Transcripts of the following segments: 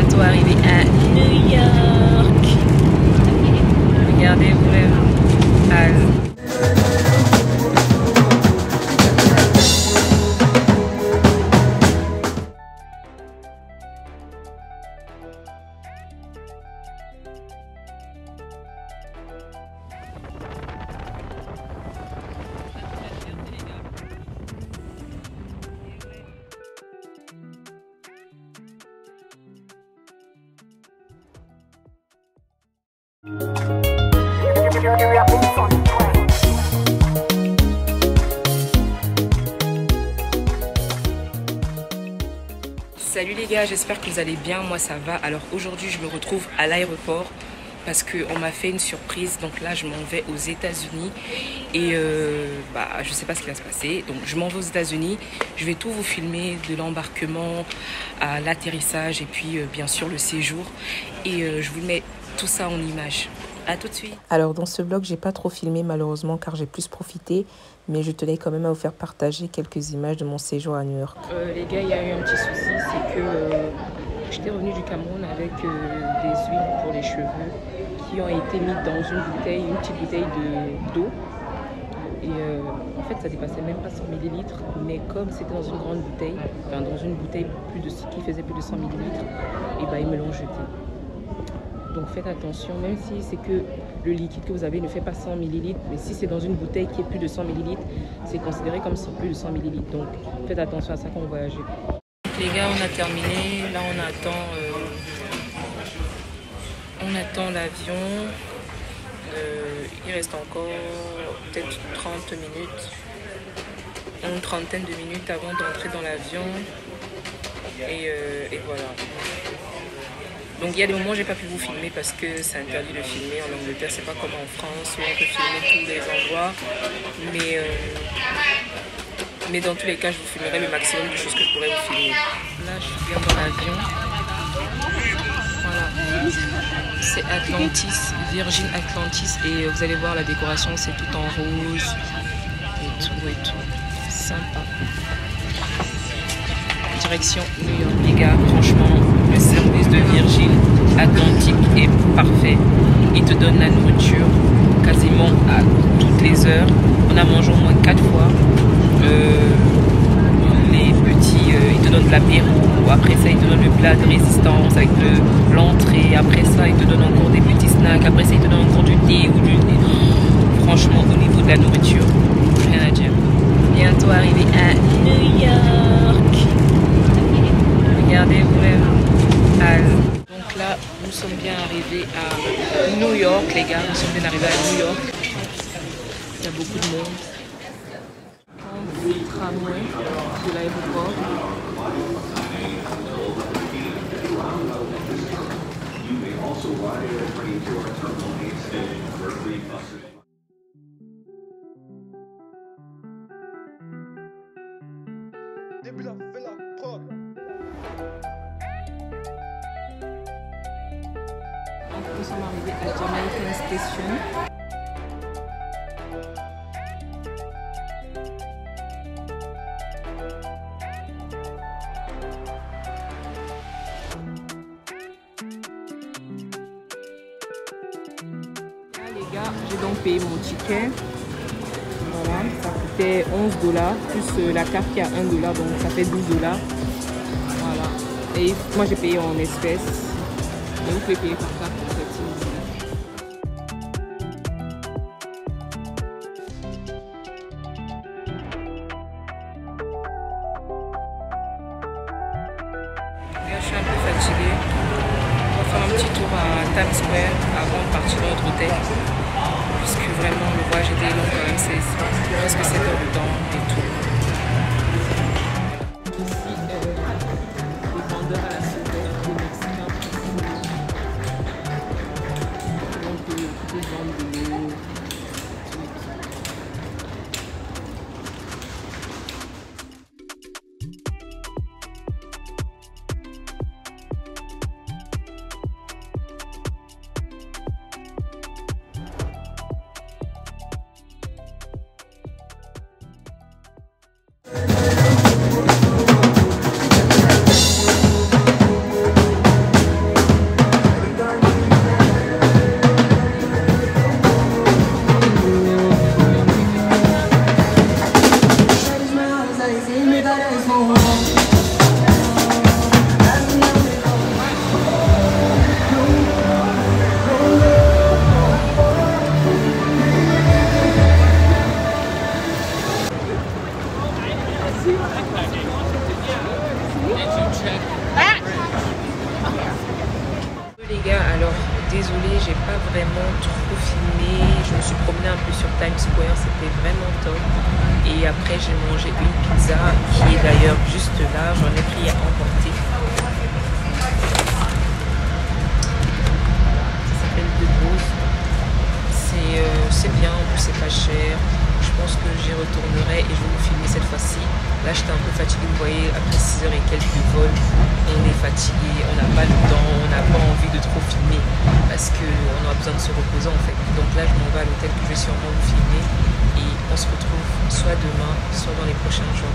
bientôt arrivé à New York. Regardez vraiment. Salut les gars, j'espère que vous allez bien, moi ça va. Alors aujourd'hui je me retrouve à l'aéroport parce qu'on m'a fait une surprise. Donc là je m'en vais aux États-Unis et je sais pas ce qui va se passer. Donc je m'en vais aux États-Unis, je vais tout vous filmer de l'embarquement à l'atterrissage et puis bien sûr le séjour. Et je vous mets tout ça en images. À tout de suite. Alors dans ce vlog j'ai pas trop filmé malheureusement car j'ai plus profité, mais je tenais quand même à vous faire partager quelques images de mon séjour à New York. Les gars, il y a eu un petit souci, c'est que j'étais revenue du Cameroun avec des huiles pour les cheveux qui ont été mises dans une bouteille, une petite bouteille d'eau. Et en fait ça dépassait même pas 100 ml, mais comme c'était dans une grande bouteille, enfin dans une bouteille qui faisait plus de 100 ml, et ils me l'ont jeté. Donc faites attention, même si c'est que le liquide que vous avez ne fait pas 100 ml, mais si c'est dans une bouteille qui est plus de 100 ml, c'est considéré comme plus de 100 ml. Donc faites attention à ça quand vous voyagez. Les gars, on a terminé. Là, on attend l'avion. Il reste encore peut-être 30 minutes, une trentaine de minutes avant d'entrer dans l'avion. Et voilà. Donc il y a des moments où j'ai pas pu vous filmer parce que c'est interdit de filmer en Angleterre, c'est pas comme en France où on peut filmer tous les endroits. Mais dans tous les cas, je vous filmerai le maximum de choses que je pourrais vous filmer. Là, je suis bien dans l'avion. Voilà. C'est Atlantis, Virgin Atlantis, et vous allez voir la décoration, c'est tout en rose et tout. Sympa. Direction New York, les gars, franchement, le service de Virgin Atlantic est parfait. Il te donne la nourriture quasiment à toutes les heures. On a mangé au moins 4 fois. Les petits, ils te donnent de l'apéro. Après ça, ils te donnent le plat de résistance avec l'entrée. Après ça, ils te donnent encore des petits snacks. Après ça, ils te donnent encore du thé ou du thé. Franchement, au niveau de la nourriture, rien à dire. Bientôt arrivé à New York. Regardez vraiment. Donc là, nous sommes bien arrivés à New York, les gars. Nous sommes bien arrivés à New York. Il y a beaucoup de monde. Le tramway de l'aéroport. Nous sommes arrivés à Jamaican Station. Là les gars, j'ai donc payé mon ticket. Voilà, ça coûtait 11 $, plus la carte qui a 1 $, donc ça fait 12 $. Voilà. Et moi j'ai payé en espèces. Donc vous pouvez payer par carte pour cette chose. Là, je suis un peu fatiguée. On va faire un petit tour à Times Square avant de partir dans notre hôtel. Puisque vraiment le voyage était long quand même, c'est presque 7 heures de temps et tout. Ici, les vendeurs à la super, les Mexicains. Donc, les ventes de l'eau. désolée, j'ai pas vraiment trop filmé. Je me suis promenée un peu sur Times Square, c'était vraiment top. Et après, j'ai mangé une pizza qui est d'ailleurs juste là. J'en ai pris à emporter. Ça s'appelle De Gros. C'est bien, en plus c'est pas cher. Je pense que j'y retournerai et je vais vous filmer cette fois-ci. Là j'étais un peu fatiguée, vous voyez, après 6 heures et quelques de vol, on est fatigué, on n'a pas le temps, on n'a pas envie de trop filmer parce qu'on a besoin de se reposer en fait. Donc là je m'en vais à l'hôtel que je vais sûrement vous filmer et on se retrouve soit demain, soit dans les prochains jours.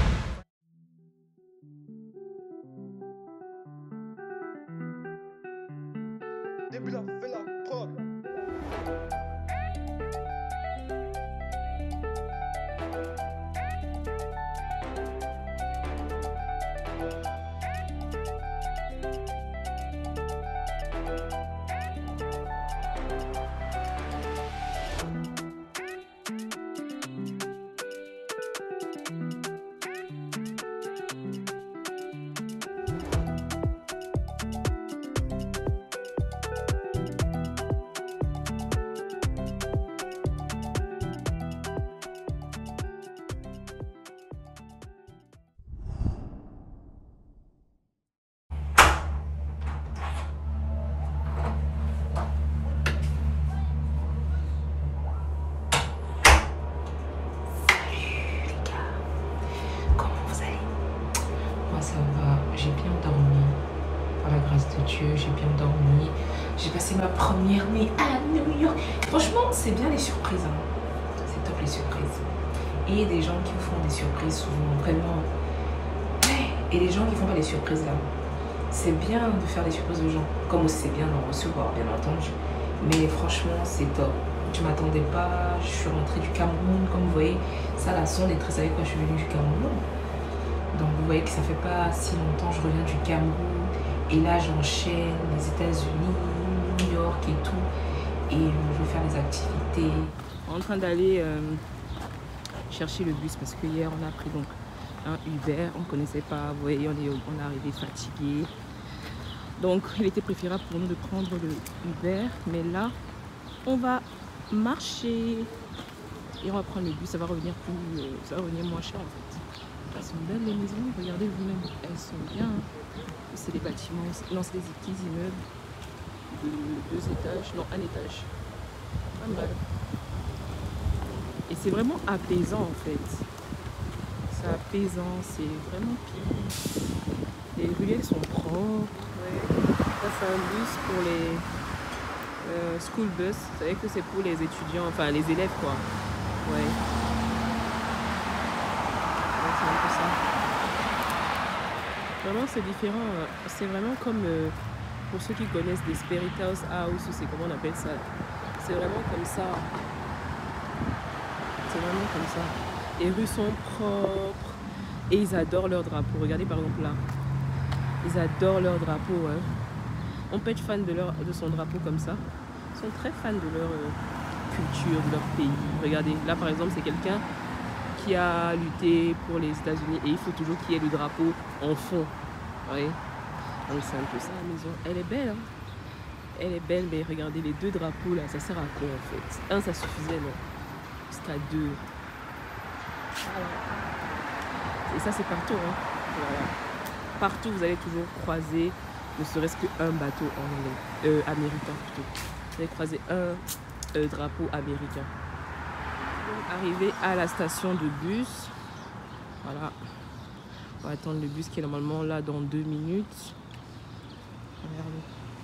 Ça va, j'ai bien dormi, par la grâce de Dieu, j'ai bien dormi. J'ai passé ma première nuit à New York. Franchement, c'est bien les surprises, hein. C'est top les surprises. Et des gens qui vous font des surprises souvent, vraiment. Et les gens qui font pas des surprises là, c'est bien de faire des surprises aux gens, comme aussi c'est bien d'en recevoir, bien entendu. Mais franchement, c'est top. Je m'attendais pas, je suis rentrée du Cameroun, comme vous voyez, ça la sonde est très avec quoi je suis venue du Cameroun. Donc vous voyez que ça fait pas si longtemps, je reviens du Cameroun et là j'enchaîne les États-Unis, New York et tout, et je vais faire des activités. En train d'aller chercher le bus parce que hier on a pris donc un Uber, on ne connaissait pas, vous voyez, on est arrivé fatigué. Donc il était préférable pour nous de prendre le Uber, mais là on va marcher et on va prendre le bus, ça va revenir moins cher en fait. Elles sont belles les maisons, regardez vous-même, elles sont bien. C'est des bâtiments, non c'est des petits immeubles de 2 étages, non 1 étage. Pas mal. Et c'est vraiment apaisant en fait. C'est apaisant, c'est vraiment pire. Les ruelles sont propres. Ouais. Ça c'est un bus pour les school bus. Vous savez que c'est pour les étudiants, enfin les élèves quoi. Ouais. C'est un peu ça. Vraiment c'est différent. C'est vraiment comme pour ceux qui connaissent des Spirit House, ou c'est comment on appelle ça. C'est vraiment comme ça. C'est vraiment comme ça. Les rues sont propres et ils adorent leur drapeau. Regardez par exemple là. Ils adorent leur drapeau. Hein. On peut être fan de son drapeau comme ça. Ils sont très fans de leur culture, de leur pays. Regardez, là par exemple c'est quelqu'un qui a lutté pour les États-Unis et il faut toujours qu'il y ait le drapeau en fond. Oui. Donc c'est un peu ça. La maison, elle est belle. Hein. Elle est belle, mais regardez les 2 drapeaux là, ça sert à quoi en fait? Un ça suffisait, non? C'est à 2. Voilà. Et ça c'est partout. Hein. Voilà. Partout vous allez toujours croiser ne serait-ce qu'un bateau anglais, américain plutôt. Vous allez croiser un drapeau américain. Donc, arrivé à la station de bus. Voilà. On va attendre le bus qui est normalement là dans 2 minutes. Regardez.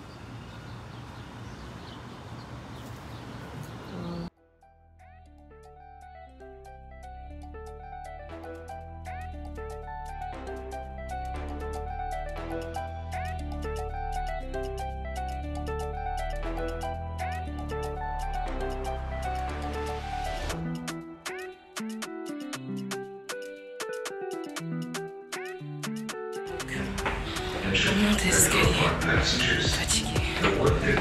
Je monte l'escalier, fatiguée.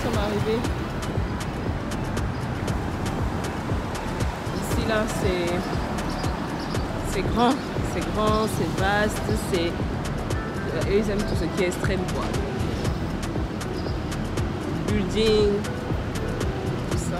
sommes arrivés. Ici, là, c'est grand, c'est vaste, c'est... Eux, ils aiment tout ce qui est extrême, quoi. Building, tout ça.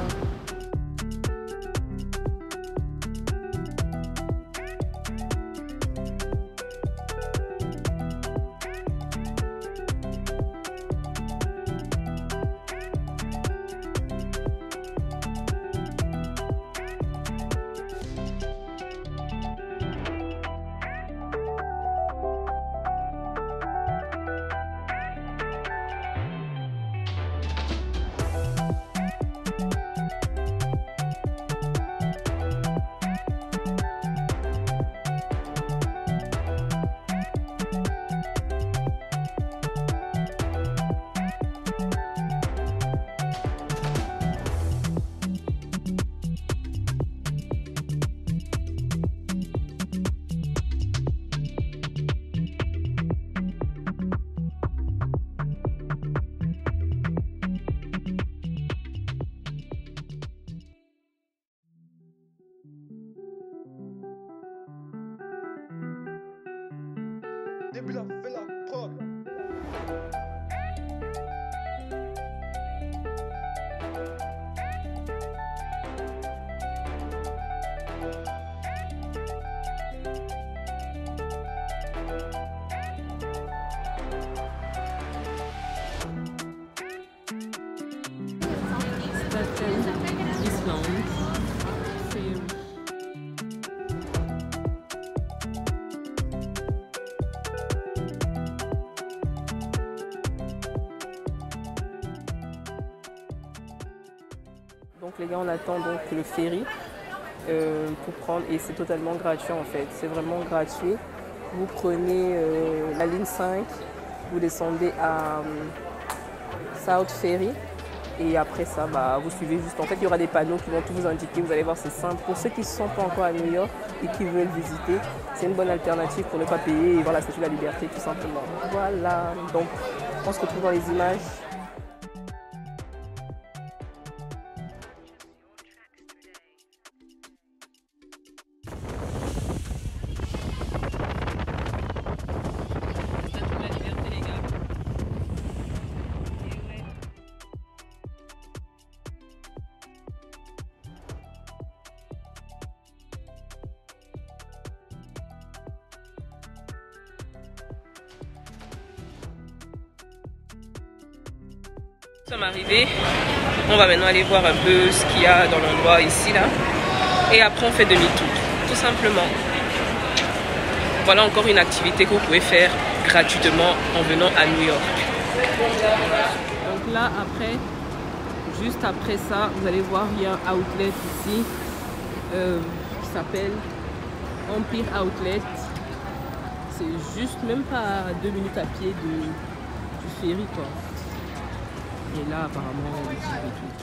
Donc les gars, on attend donc le ferry pour prendre, et c'est totalement gratuit en fait, c'est vraiment gratuit. Vous prenez la ligne 5, vous descendez à South Ferry et après ça, vous suivez juste. En fait, il y aura des panneaux qui vont tout vous indiquer, vous allez voir, c'est simple. Pour ceux qui ne sont pas encore à New York et qui veulent visiter, c'est une bonne alternative pour ne pas payer et voir la Statue de la Liberté tout simplement. Voilà, donc on se retrouve dans les images. Nous sommes arrivés, on va maintenant aller voir un peu ce qu'il y a dans l'endroit ici là, et après on fait demi-tour, tout simplement. Voilà encore une activité que vous pouvez faire gratuitement en venant à New York. Donc là après, juste après ça, vous allez voir, il y a un outlet ici qui s'appelle Empire Outlet. C'est juste même pas 2 minutes à pied du ferry quoi. Et là, apparemment, on utilise tout.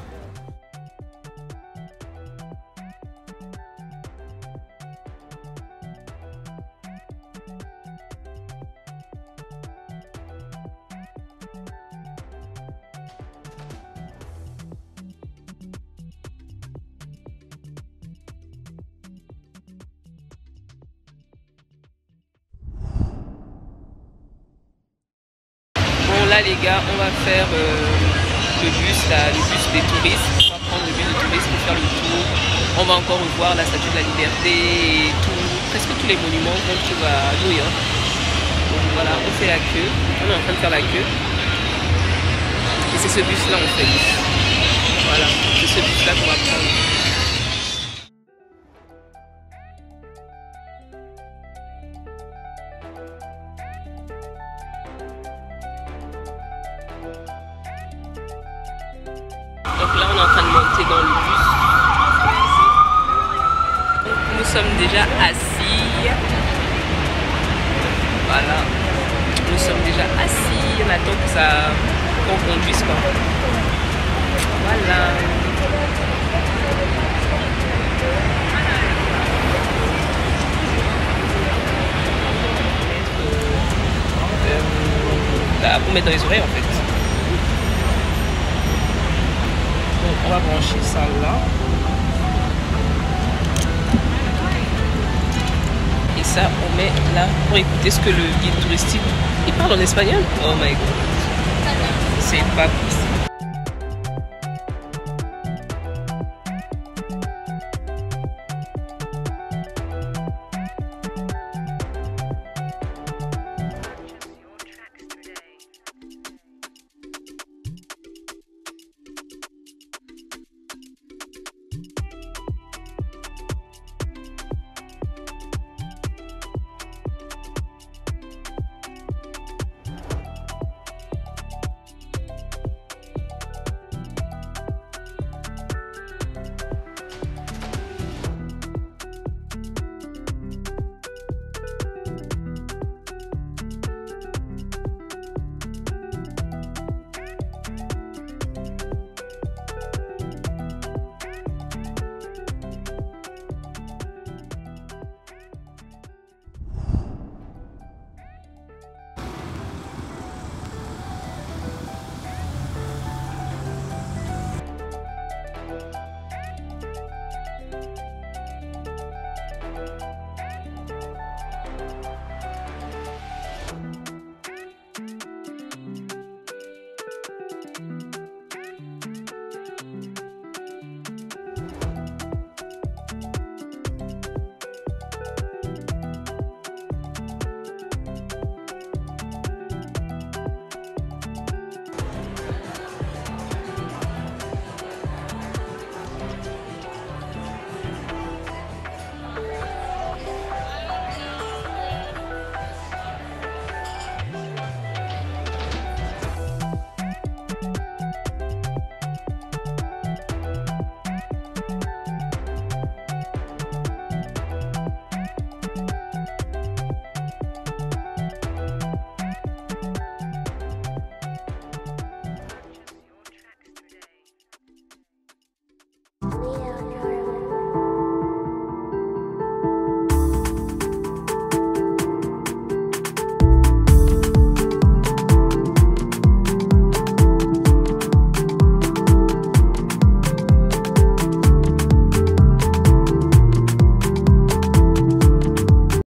Bon, là, les gars, on va faire... le bus des touristes. On va prendre le bus de touristes pour faire le tour. On va encore revoir la Statue de la Liberté et presque tous les monuments qu'on trouve à New York. Donc voilà, on fait la queue. On est en train de faire la queue. Et c'est ce bus-là en fait. Voilà, c'est ce bus-là qu'on va prendre. Donc là, on est en train de monter dans le bus. Donc, nous sommes déjà assis. Voilà. Nous sommes déjà assis. On attend que qu'on conduise quoi. Voilà. Pour mettre dans les oreilles en fait. va brancher ça là. Et ça, on met là pour écouter ce que le guide touristique... Il parle en espagnol? Oh my god. C'est pas possible.